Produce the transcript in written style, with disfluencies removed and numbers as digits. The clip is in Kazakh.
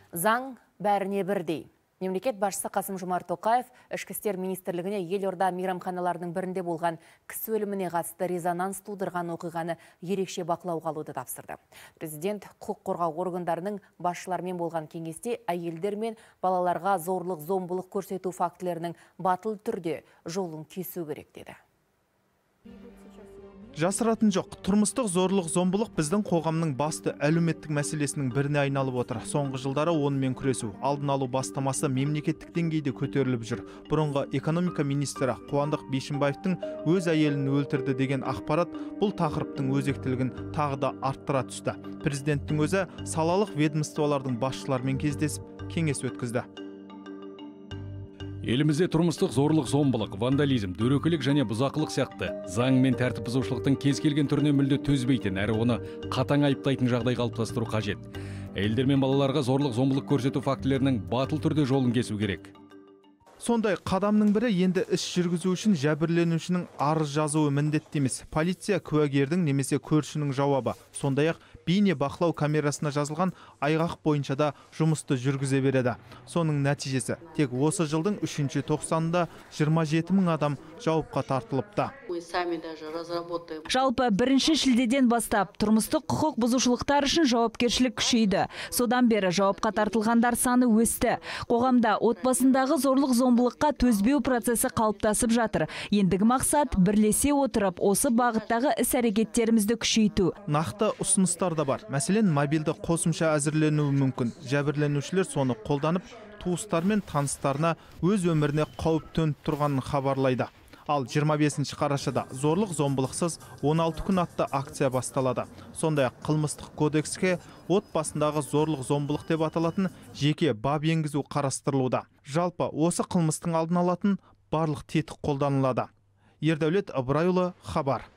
Заң бәріне бірдей. Мемлекет басшысы Қасым-Жомарт Тоқаев Ішкі істер министрлігіне елорда мейрамханаларының бірінде болған кісі өліміне қатысты резонанс тудырған оқиғаны ерекше бақылауға алуды тапсырды. Президент құқық қорғау органдарының басшыларымен болған кеңесте әйелдер мен балаларға зорлық-зомбылық көрсету фактілерінің батыл түрде жолын кесу керек деді. Жасыратын жоқ, тұрмыстық зорлық-зомбылық біздің қоғамның басты әлеуметтік мәселесінің біріне айналып отыр. Соңғы жылдары онымен күресу, алдын алу бастамасы мемлекеттік деңгейде көтеріліп жүр. Бұрынғы экономика министрі Қуандық Бишімбаевтың өз әйелін өлтірді деген ақпарат бұл тақырыптың өзектілігін тағы да арттыра түсті. Президенттің өзі салалық ведомстволардың басшыларымен кездесіп кеңес өткізді. Елімізде тұрмыстық зорлық-зомбылық, вандализм, дөрекілік және бұзақылық сияқты заң мен тәртіп бұзушылықтың кез келген түріне мүлде төзбейтін, әрі оны қатаң айыптайтын жағдай қалыптастыру қажет. Әйелдер мен балаларға зорлық-зомбылық көрсету фактілерінің батыл түрде жолын кесу керек. Сондай қадамның бірі енді іс жүргізу үшін жәбірленушінің арыз жазуы міндетті емес. Полиция куәгердің немесе көршінің жауабы. Сондай-ақ бейне бақылау камерасына жазылған айғақ бойынша да жұмысты жүргізе береді. Соның нәтижесі тек осы жылдың 3-ші тоқсанында 27 мың адам жауапқа тартылыпты. Жалпы 1-ші шілдеден бастап тұрмыстық құқық бұзушылықтар үшін жауапкершілік күшейді. Содан бері жауапқа тартылғандар саны өсті. Қоғамда отбасындағы зорлық-зомбылыққа төзбеу процесі қалыптасып жатыр. Ендігі мақсат бірлесе отырып осы бағыттағы іс-әрекеттерімізді күшейту. Нақты ұсыныстар да бар. Мәселен, мобильді қосымша әзірленуі мүмкін. Жәбірленушілер соны қолданып, туыстар мен таныстарына өз өміріне қауіп төніп тұрғанын хабарлайды. Ал 25 қарашада зорлық-зомбылықсыз 16 күн атты акция басталады. Сондай-ақ қылмыстық кодекске отбасындағы зорлық-зомбылық деп аталатын жеке бап енгізу қарастырылуда. Жалпы осы қылмыстың алдын алатын барлық тетік қолданылады. Ердәулет Ыбырайұлы, Хабар.